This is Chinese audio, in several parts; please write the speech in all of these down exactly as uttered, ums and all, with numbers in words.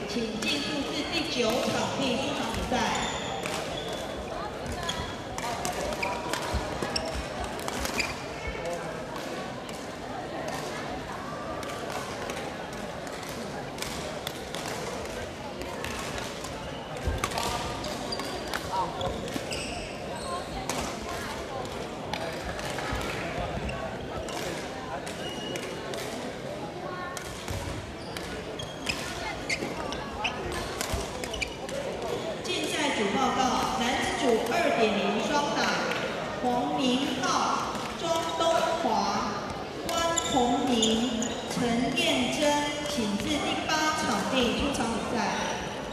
请进数至第九场地出场比赛。 主报告：男子组二点零双打，黄明浩、庄东华、关宏明、陈燕珍，请至第八场地出场比赛。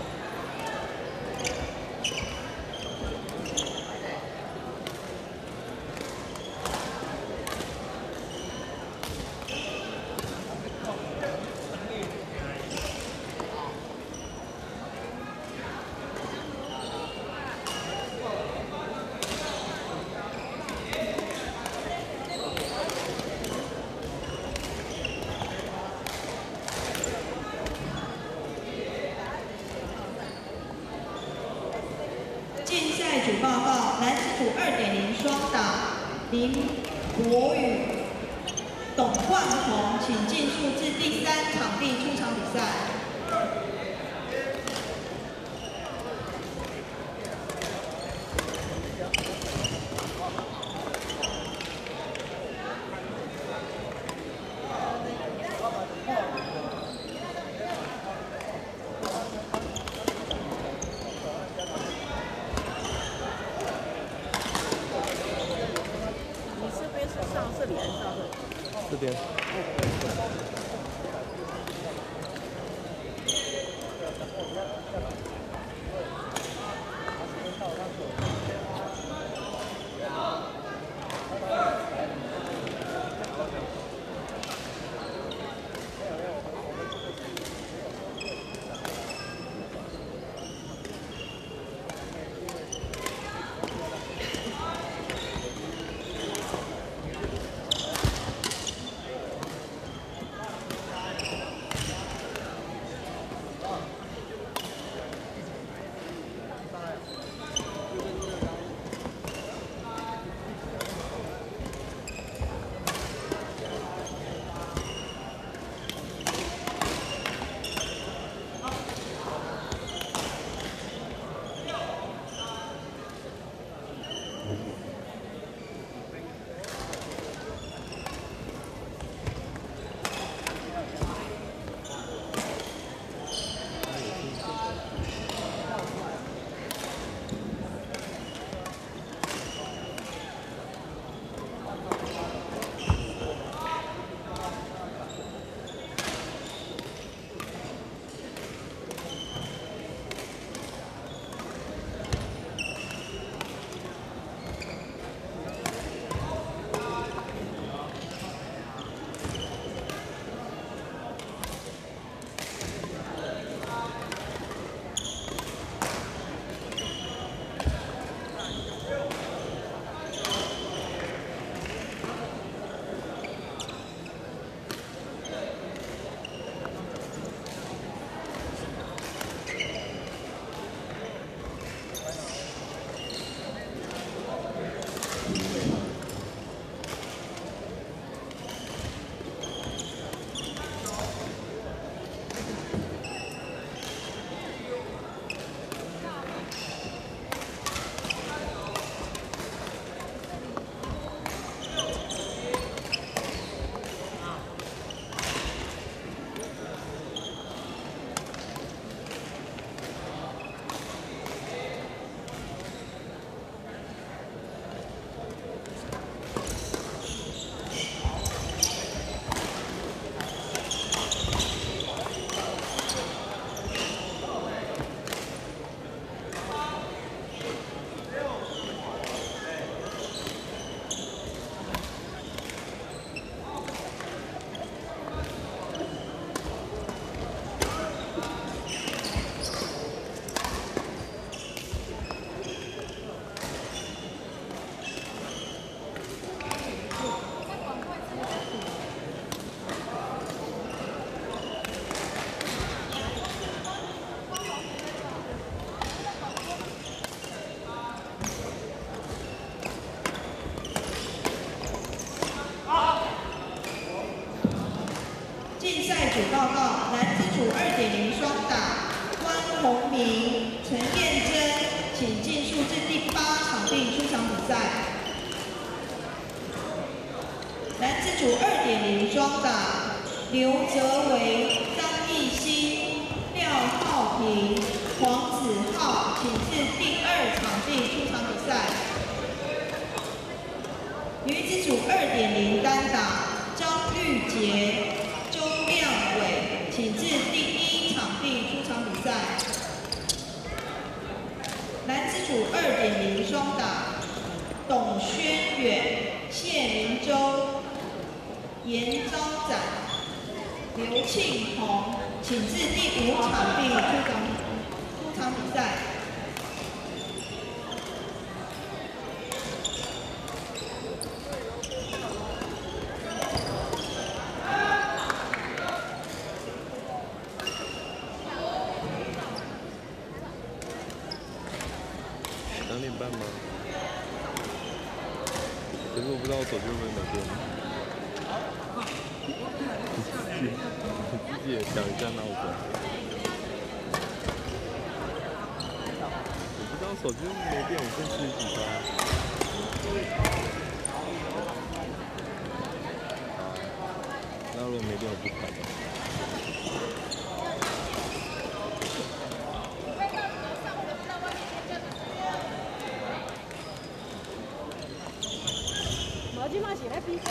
竞赛组报告：男子组二点零双打，林国宇、董冠宏，请进数至第三场地出场比赛。 这里还是到这？这边。 竞赛组报告：男子组二点零双打，关宏明、陈燕珍，请进数至第八场地出场比赛。男子组二点零双打，刘泽维、张艺兴、廖浩平、黄子浩，请至第二场地出场比赛。女子组二点零单打，张玉洁、周亮伟，请至第一场地出场比赛。男子组二点零双打，董轩远、谢明洲、严昭展、刘庆宏，请至第五场地出场出场比赛。 两点半吗？可是我不知道我手机会不会没电。你自己也调一下闹钟。我不知道手机没电，我先试几下。那如果没电，我不开了。 我即马是咧比赛。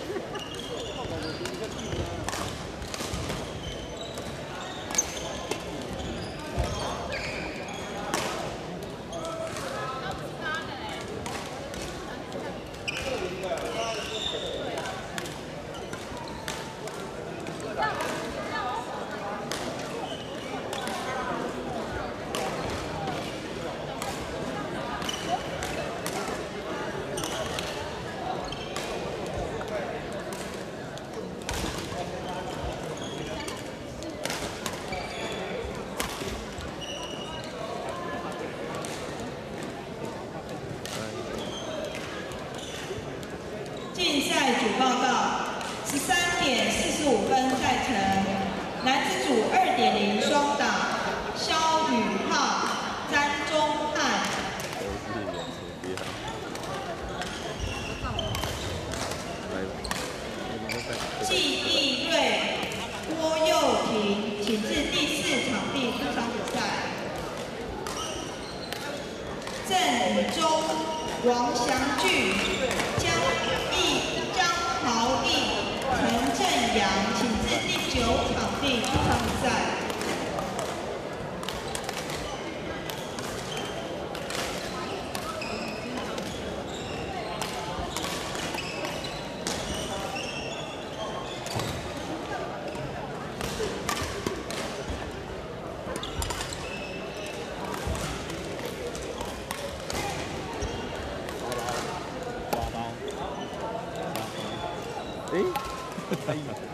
竞赛组报告：十三点四十五分赛程，男子组二点零双打，肖宇浩、詹宗翰。季义瑞、郭佑廷，请至第四场地出场比赛。郑宇中、王祥俊、江义、张豪义、陈正阳，请至第九场地出场比赛。 哎，可以。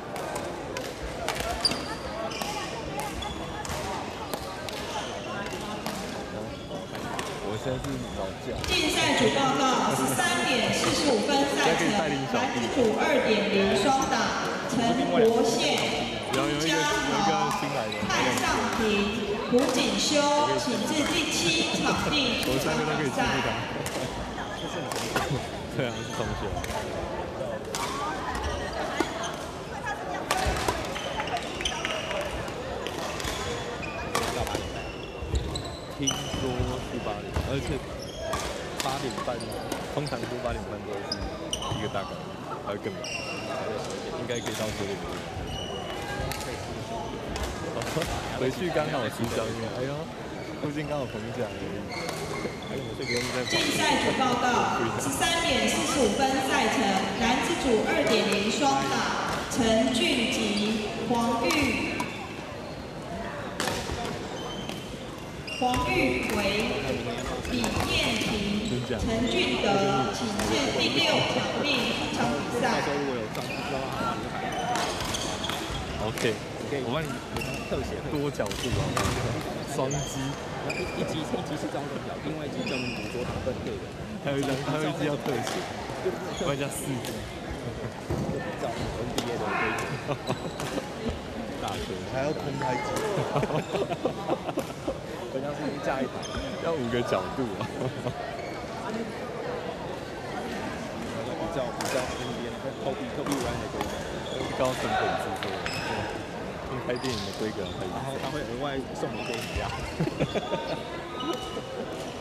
我现在是老将。 竞赛组报告：十三点四十五分赛程，男子组二点零双打，陈国宪、朱家豪、蔡尚平、胡锦修，请至第七场地出场比赛。 对啊，是同学。 听说是八点，而且八点半，通常说八点半都是一个大概，还会更晚，应该可以到九点多。回去刚好吃宵夜，哎呦，附近刚好逢甲而已。还有我这边在。 竞赛组报告：十三点四十五分赛程，男子组二点零双打，陈俊吉、黄玉。 黄玉维、李燕婷、陈俊德，请至第六场地出场比赛。 OK，我帮你特写多角度啊，双击， 然后一一击一击是招人表，另外一击专门捕捉他分队的， 还有一张，还有一击要特写，外加四个， 就比照 N B A 的规矩。 大车还要空拍机， 好像是一架一台，要五个角度啊。 比较比较那边投币投币完的规格， 高成本制作的，跟拍电影的规格很。 然后他会额外送你一杯饮料。